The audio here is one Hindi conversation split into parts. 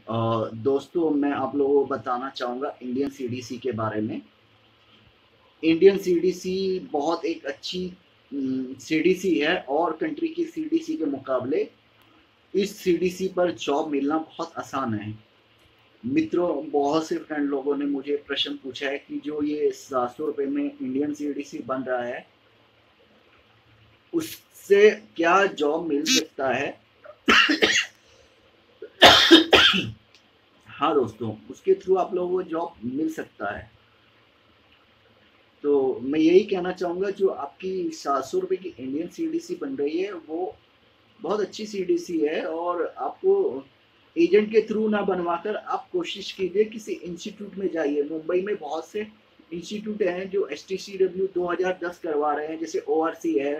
दोस्तों, मैं आप लोगों को बताना चाहूँगा इंडियन सीडीसी के बारे में। इंडियन सीडीसी बहुत एक अच्छी सीडीसी है और कंट्री की सीडीसी के मुकाबले इस सीडीसी पर जॉब मिलना बहुत आसान है। मित्रों, बहुत से फ्रेंड लोगों ने मुझे प्रश्न पूछा है कि जो ये 700 रुपये में इंडियन सीडीसी बन रहा है, उससे क्या जॉब मिल सकता है? हाँ दोस्तों, उसके थ्रू आप लोगों को जॉब मिल सकता है। तो मैं यही कहना चाहूँगा, जो आपकी 700 रुपये की इंडियन सीडीसी बन रही है वो बहुत अच्छी सीडीसी है। और आपको एजेंट के थ्रू ना बनवाकर आप कोशिश कीजिए किसी इंस्टीट्यूट में जाइए। मुंबई में बहुत से इंस्टीट्यूट हैं जो STCW 2010 करवा रहे हैं, जैसे ORC है,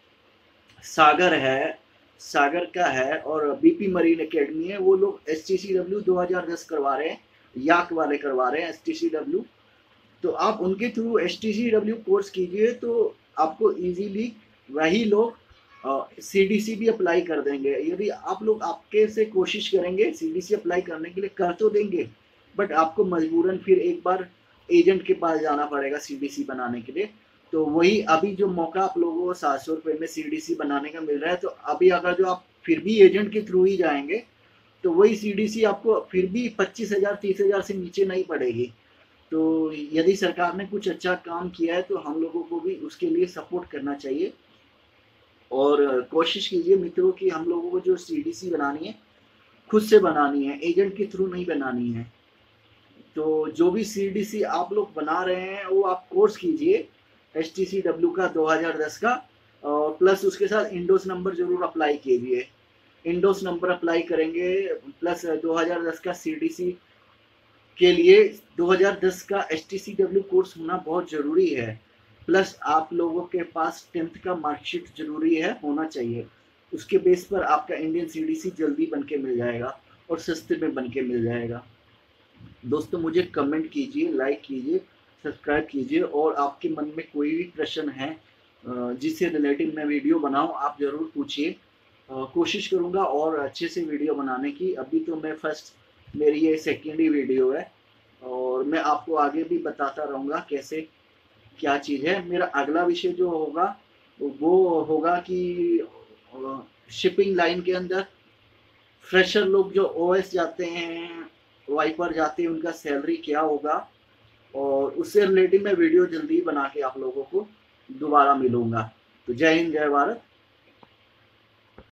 सागर का है और BP मरीन एकेडमी है। वो लोग STCW 2010 करवा रहे हैं, याक वाले करवा रहे हैं STCW। तो आप उनके थ्रू STCW कोर्स कीजिए तो आपको इजीली वही लोग CDC भी अप्लाई कर देंगे। यदि आप लोग आपके से कोशिश करेंगे CDC अप्लाई करने के लिए, कर तो देंगे, बट आपको मजबूरन फिर एक बार एजेंट के पास जाना पड़ेगा CDC बनाने के लिए। तो वही अभी जो मौका आप लोगों को 700 रुपये में CDC बनाने का मिल रहा है, तो अभी अगर जो आप फिर भी एजेंट के थ्रू ही जाएंगे तो वही CDC आपको फिर भी 25,000 30,000 से नीचे नहीं पड़ेगी। तो यदि सरकार ने कुछ अच्छा काम किया है तो हम लोगों को भी उसके लिए सपोर्ट करना चाहिए। और कोशिश कीजिए मित्रों कि हम लोगों को जो CDC बनानी है खुद से बनानी है, एजेंट के थ्रू नहीं बनानी है। तो जो भी CDC आप लोग बना रहे हैं वो आप कोर्स कीजिए STCW का 2010 का, और प्लस उसके साथ इंडोस नंबर जरूर अप्लाई कीजिए। इंडोस नंबर अप्लाई करेंगे प्लस 2010 का CDC के लिए 2010 का STCW कोर्स होना बहुत ज़रूरी है। प्लस आप लोगों के पास 10th का मार्कशीट ज़रूरी है, होना चाहिए। उसके बेस पर आपका इंडियन CDC जल्दी बन के मिल जाएगा और सस्ते में बन के मिल जाएगा। दोस्तों, मुझे कमेंट कीजिए, लाइक कीजिए, सब्सक्राइब कीजिए, और आपके मन में कोई भी प्रश्न है जिससे रिलेटेड मैं वीडियो बनाऊं, आप ज़रूर पूछिए। कोशिश करूंगा और अच्छे से वीडियो बनाने की। अभी तो मैं मेरी ये सेकेंड ही वीडियो है और मैं आपको आगे भी बताता रहूँगा कैसे क्या चीज़ है। मेरा अगला विषय जो होगा वो होगा कि शिपिंग लाइन के अंदर फ्रेशर लोग जो OS जाते हैं, वाइपर जाते हैं, उनका सैलरी क्या होगा, और उससे रिलेटेड मैं वीडियो जल्दी बना के आप लोगों को दोबारा मिलूंगा। तो जय हिंद, जय भारत।